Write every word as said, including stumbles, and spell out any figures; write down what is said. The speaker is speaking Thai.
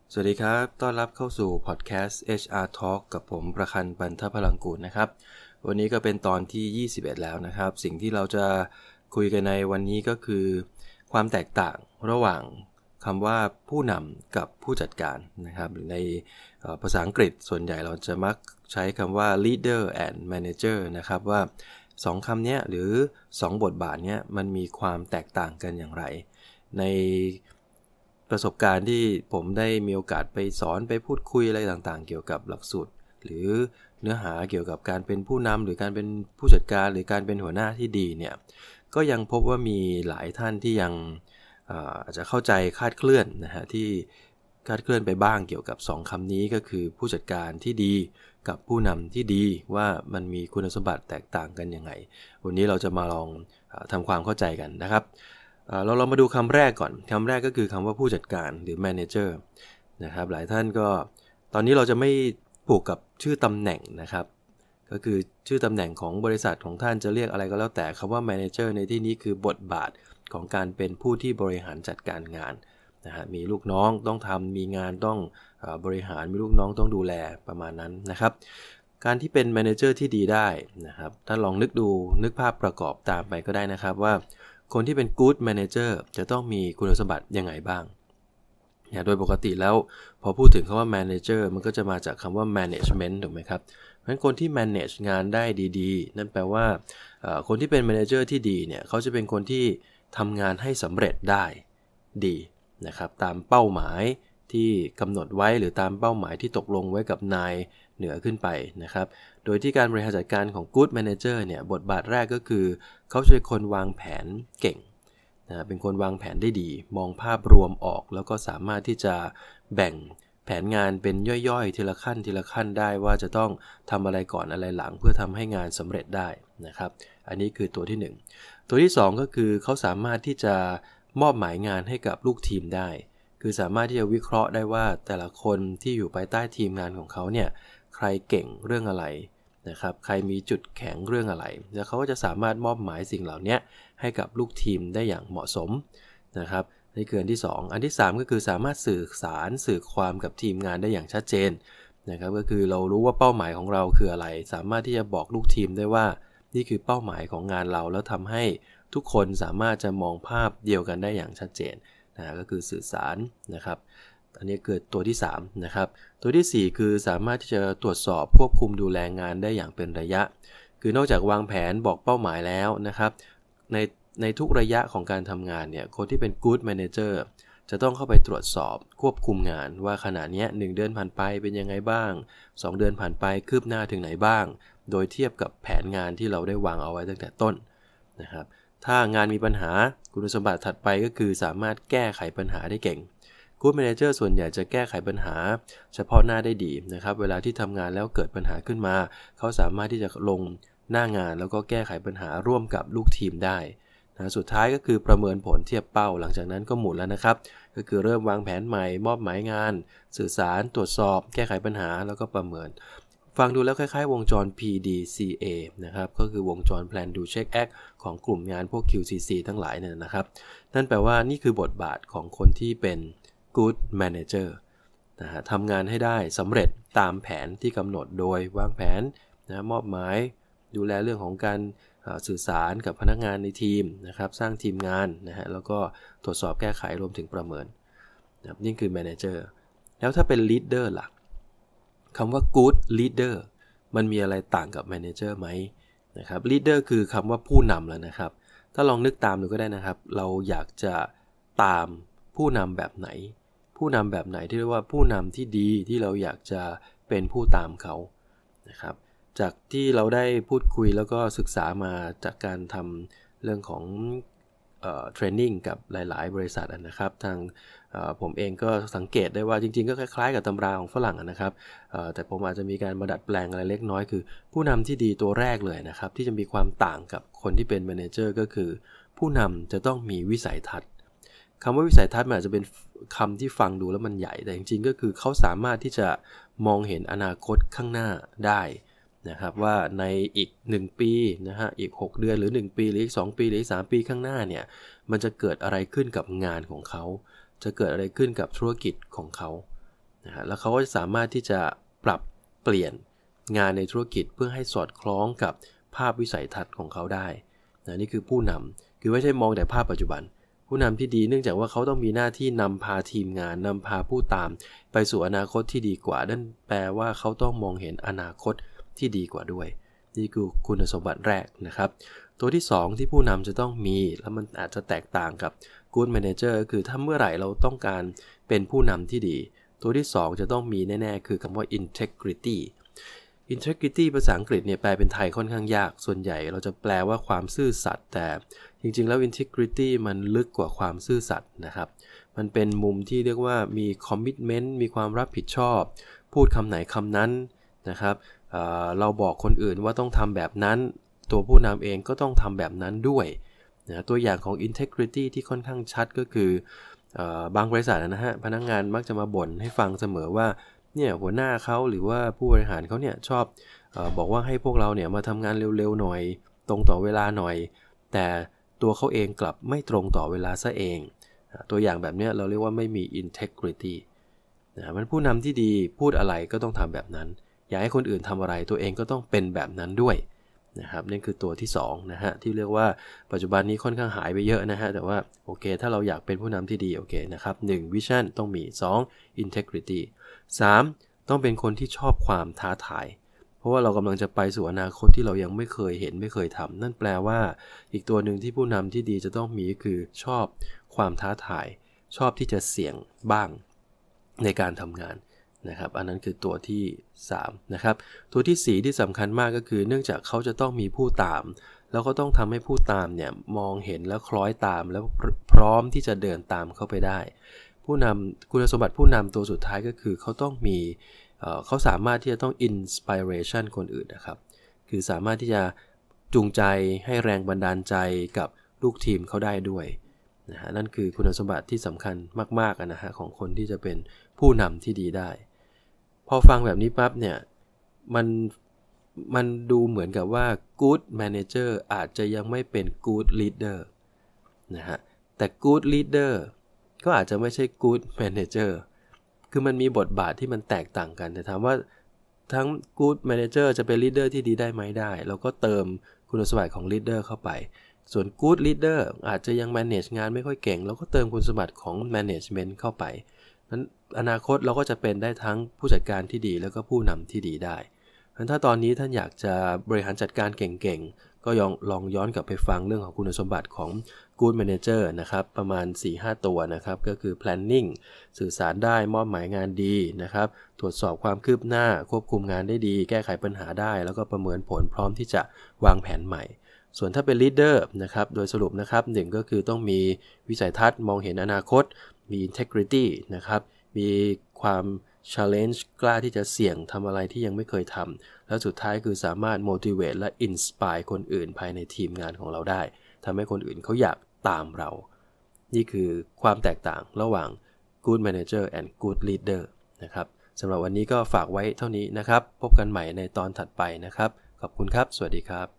สวัสดีครับต้อนรับเข้าสู่พอดแคสต์ เอช อาร์ Talk กับผมประคันปันทพลังกูลนะครับวันนี้ก็เป็นตอนที่ยี่สิบเอ็ดแล้วนะครับสิ่งที่เราจะคุยกันในวันนี้ก็คือความแตกต่างระหว่างคำว่าผู้นำกับผู้จัดการนะครับหรือในภาษาอังกฤษส่วนใหญ่เราจะมักใช้คำว่า leader and manager นะครับว่าสองคำนี้หรือสองบทบาทนี้มันมีความแตกต่างกันอย่างไรในประสบการณ์ที่ผมได้มีโอกาสไปสอนไปพูดคุยอะไรต่างๆเกี่ยวกับหลักสูตรหรือเนื้อหาเกี่ยวกับการเป็นผู้นำหรือการเป็นผู้จัดการหรือการเป็นหัวหน้าที่ดีเนี่ยก็ยังพบว่ามีหลายท่านที่ยังอาจจะเข้าใจคลาดเคลื่อนนะฮะที่คลาดเคลื่อนไปบ้างเกี่ยวกับสองคำนี้ก็คือผู้จัดการที่ดีกับผู้นำที่ดีว่ามันมีคุณสมบัติแตกต่างกันยังไงวันนี้เราจะมาลองทำความเข้าใจกันนะครับเราลองมาดูคำแรกก่อนคำแรกก็คือคำว่าผู้จัดการหรือ manager นะครับหลายท่านก็ตอนนี้เราจะไม่ผูกกับชื่อตำแหน่งนะครับก็คือชื่อตำแหน่งของบริษัทของท่านจะเรียกอะไรก็แล้วแต่คำว่า manager ในที่นี้คือบทบาทของการเป็นผู้ที่บริหารจัดการงานนะฮะมีลูกน้องต้องทำมีงานต้องบริหารมีลูกน้องต้องดูแลประมาณนั้นนะครับการที่เป็น manager ที่ดีได้นะครับท่านลองนึกดูนึกภาพประกอบตามไปก็ได้นะครับว่าคนที่เป็น good manager จะต้องมีคุณสมบัติยังไงบ้างเนี่ยโดยปกติแล้วพอพูดถึงคำว่า manager มันก็จะมาจากคำว่า management ถูกไหมครับเพราะฉะนั้นคนที่ manage งานได้ดีๆนั่นแปลว่าคนที่เป็น manager ที่ดีเนี่ยเขาจะเป็นคนที่ทำงานให้สำเร็จได้ดีนะครับตามเป้าหมายที่กำหนดไว้หรือตามเป้าหมายที่ตกลงไว้กับนายเหนือขึ้นไปนะครับโดยที่การบริหารจัดการของ Good Manager เนี่ยบทบาทแรกก็คือเขาจะเป็นคนวางแผนเก่งนะเป็นคนวางแผนได้ดีมองภาพรวมออกแล้วก็สามารถที่จะแบ่งแผนงานเป็นย่อยๆทีละขั้นทีละขั้นได้ว่าจะต้องทำอะไรก่อนอะไรหลังเพื่อทำให้งานสำเร็จได้นะครับอันนี้คือตัวที่หนึ่งตัวที่สองก็คือเขาสามารถที่จะมอบหมายงานให้กับลูกทีมได้คือสามารถที่จะวิเคราะห์ได้ว่าแต่ละคนที่อยู่ภายใต้ทีมงานของเขาเนี่ยใครเก่งเรื่องอะไรนะครับใครมีจุดแข็งเรื่องอะไรแล้วเขาก็จะสามารถมอบหมายสิ่งเหล่านี้ให้กับลูกทีมได้อย่างเหมาะสมนะครับนี่คืออันที่สองอันที่สามก็คือสามารถสื่อสารสื่อความกับทีมงานได้อย่างชัดเจนนะครับก็คือเรารู้ว่าเป้าหมายของเราคืออะไรสามารถที่จะบอกลูกทีมได้ว่านี่คือเป้าหมายของงานเราแล้วทำให้ทุกคนสามารถจะมองภาพเดียวกันได้อย่างชัดเจนนะก็คือสื่อสารนะครับอันนี้เกิดตัวที่สามนะครับตัวที่สี่คือสามารถที่จะตรวจสอบควบคุมดูแลงานได้อย่างเป็นระยะคือนอกจากวางแผนบอกเป้าหมายแล้วนะครับในในทุกระยะของการทำงานเนี่ยคนที่เป็น Good Manager จะต้องเข้าไปตรวจสอบควบคุมงานว่าขณะนี้หนึ่งเดือนผ่านไปเป็นยังไงบ้างสองเดือนผ่านไปคืบหน้าถึงไหนบ้างโดยเทียบกับแผนงานที่เราได้วางเอาไว้ตั้งแต่ต้นนะครับถ้างานมีปัญหาคุณสมบัติถัดไปก็คือสามารถแก้ไขปัญหาได้เก่ง Good Manager ส่วนใหญ่จะแก้ไขปัญหาเฉพาะหน้าได้ดีนะครับเวลาที่ทำงานแล้วเกิดปัญหาขึ้นมาเขาสามารถที่จะลงหน้างานแล้วก็แก้ไขปัญหาร่วมกับลูกทีมได้นะสุดท้ายก็คือประเมินผลเทียบเป้าหลังจากนั้นก็หมุนแล้วนะครับก็คือเริ่มวางแผนใหม่มอบหมายงานสื่อสารตรวจสอบแก้ไขปัญหาแล้วก็ประเมินฟังดูแล้วคล้ายๆวงจร พี ดี ซี เอ นะครับก็คือวงจร Plan Do Check Act ของกลุ่มงานพวก คิว ซี ซี ทั้งหลายเนี่ยนะครับนั่นแปลว่านี่คือบทบาทของคนที่เป็น Good Manager นะฮะทำงานให้ได้สำเร็จตามแผนที่กำหนดโดยวางแผนนะมอบหมายดูแลเรื่องของการสื่อสารกับพนักงานในทีมนะครับสร้างทีมงานนะฮะแล้วก็ตรวจสอบแก้ไขรวมถึงประเมินนะครับนี่คือ Manager แล้วถ้าเป็น Leader ล่ะคำว่า good leader มันมีอะไรต่างกับ manager ไหมนะครับ leader คือคำว่าผู้นำแล้วนะครับถ้าลองนึกตามดูก็ได้นะครับเราอยากจะตามผู้นำแบบไหนผู้นำแบบไหนที่เรียกว่าผู้นำที่ดีที่เราอยากจะเป็นผู้ตามเขานะครับจากที่เราได้พูดคุยแล้วก็ศึกษามาจากการทำเรื่องของเอ่อเทรนนิ่งกับหลายๆบริษัทนะครับทางผมเองก็สังเกตได้ว่าจริงๆก็คล้ายๆกับตำราของฝรั่งนะครับแต่ผมอาจจะมีการมาดัดแปลงอะไรเล็กน้อยคือผู้นำที่ดีตัวแรกเลยนะครับที่จะมีความต่างกับคนที่เป็นแมเนเจอร์ก็คือผู้นำจะต้องมีวิสัยทัศน์คำว่าวิสัยทัศน์มันอาจจะเป็นคำที่ฟังดูแล้วมันใหญ่แต่จริงๆก็คือเขาสามารถที่จะมองเห็นอนาคตข้างหน้าได้นะครับว่าในอีกหนึ่งปีนะฮะอีกหกเดือนหรือหนึ่งปีหรืออีกสองปีหรืออีกสามปีข้างหน้าเนี่ยมันจะเกิดอะไรขึ้นกับงานของเขาจะเกิดอะไรขึ้นกับธุรกิจของเขานะฮะแล้วเขาก็จะสามารถที่จะปรับเปลี่ยนงานในธุรกิจเพื่อให้สอดคล้องกับภาพวิสัยทัศน์ของเขาได้นะนี่คือผู้นำคือไม่ใช่มองแต่ภาพปัจจุบันผู้นำที่ดีเนื่องจากว่าเขาต้องมีหน้าที่นำพาทีมงานนำพาผู้ตามไปสู่อนาคตที่ดีกว่านั่นแปลว่าเขาต้องมองเห็นอนาคตที่ดีกว่าด้วยนี่คือคุณสมบัติแรกนะครับตัวที่สองที่ผู้นำจะต้องมีแล้วมันอาจจะแตกต่างกับ Good Manager ก็คือถ้าเมื่อไหร่เราต้องการเป็นผู้นำที่ดีตัวที่สองจะต้องมีแน่ๆคือคำว่า integrity integrity ภาษาอังกฤษเนี่ยแปลเป็นไทยค่อนข้างยากส่วนใหญ่เราจะแปลว่าความซื่อสัตย์แต่จริงๆแล้ว integrity มันลึกกว่าความซื่อสัตย์นะครับมันเป็นมุมที่เรียกว่ามี commitment มีความรับผิดชอบพูดคำไหนคำนั้นนะครับเอ่อเราบอกคนอื่นว่าต้องทำแบบนั้นตัวผู้นำเองก็ต้องทำแบบนั้นด้วยนะตัวอย่างของ integrity ที่ค่อนข้างชัดก็คือเอ่อบางบริษัทนะฮะพนักงานมักจะมาบ่นให้ฟังเสมอว่าเนี่ยหัวหน้าเขาหรือว่าผู้บริหารเขาเนี่ยชอบเอ่อบอกว่าให้พวกเราเนี่ยมาทำงานเร็วๆหน่อยตรงต่อเวลาหน่อยแต่ตัวเขาเองกลับไม่ตรงต่อเวลาซะเองตัวอย่างแบบนี้เราเรียกว่าไม่มี integrity นะมันผู้นำที่ดีพูดอะไรก็ต้องทำแบบนั้นอยากให้คนอื่นทำอะไรตัวเองก็ต้องเป็นแบบนั้นด้วยนะครับนั่นคือตัวที่สองนะฮะที่เรียกว่าปัจจุบันนี้ค่อนข้างหายไปเยอะนะฮะแต่ว่าโอเคถ้าเราอยากเป็นผู้นำที่ดีโอเคนะครับหนึ่ง vision ต้องมีสอง integrity สามต้องเป็นคนที่ชอบความท้าทายเพราะว่าเรากำลังจะไปสู่อนาคตที่เรายังไม่เคยเห็นไม่เคยทำนั่นแปลว่าอีกตัวหนึ่งที่ผู้นำที่ดีจะต้องมีคือชอบความท้าทายชอบที่จะเสี่ยงบ้างในการทำงานนะครับอันนั้นคือตัวที่สามนะครับตัวที่สี่ที่สำคัญมากก็คือเนื่องจากเขาจะต้องมีผู้ตามแล้วก็ต้องทำให้ผู้ตามเนี่ยมองเห็นแล้วคล้อยตามแล้วพร้อมที่จะเดินตามเข้าไปได้ผู้นำคุณสมบัติผู้นำตัวสุดท้ายก็คือเขาต้องมีเอ่อเขาสามารถที่จะต้อง inspiration คนอื่นนะครับคือสามารถที่จะจูงใจให้แรงบันดาลใจกับลูกทีมเขาได้ด้วยนะฮะนั่นคือคุณสมบัติที่สำคัญมากๆนะฮะของคนที่จะเป็นผู้นำที่ดีได้พอฟังแบบนี้ปั๊บเนี่ยมันมันดูเหมือนกับว่า good manager อาจจะยังไม่เป็น good leader นะฮะแต่ good leader ก็อาจจะไม่ใช่ good manager คือมันมีบทบาทที่มันแตกต่างกันแต่ถามว่าทั้ง good manager จะเป็น leader ที่ดีได้ไหมได้เราก็เติมคุณสมบัติของ leader เข้าไปส่วน good leader อาจจะยัง manage งานไม่ค่อยเก่งเราก็เติมคุณสมบัติของ management เข้าไปนั้นอนาคตเราก็จะเป็นได้ทั้งผู้จัดการที่ดีแล้วก็ผู้นำที่ดีได้งั้นถ้าตอนนี้ท่านอยากจะบริหารจัดการเก่งๆก็ลองย้อนกลับไปฟังเรื่องของคุณสมบัติของ Good Manager นะครับประมาณ สี่ห้า ตัวนะครับก็คือ planning สื่อสารได้มอบหมายงานดีนะครับตรวจสอบความคืบหน้าควบคุมงานได้ดีแก้ไขปัญหาได้แล้วก็ประเมินผลพร้อมที่จะวางแผนใหม่ส่วนถ้าเป็น leader นะครับโดยสรุปนะครับหนึ่งก็คือต้องมีวิสัยทัศน์มองเห็นอนาคตมี integrity นะครับมีความ challenge กล้าที่จะเสี่ยงทำอะไรที่ยังไม่เคยทำแล้วสุดท้ายคือสามารถ motivate และ inspire คนอื่นภายในทีมงานของเราได้ทำให้คนอื่นเขาอยากตามเรานี่คือความแตกต่างระหว่าง good manager and good leader นะครับสำหรับวันนี้ก็ฝากไว้เท่านี้นะครับพบกันใหม่ในตอนถัดไปนะครับขอบคุณครับสวัสดีครับ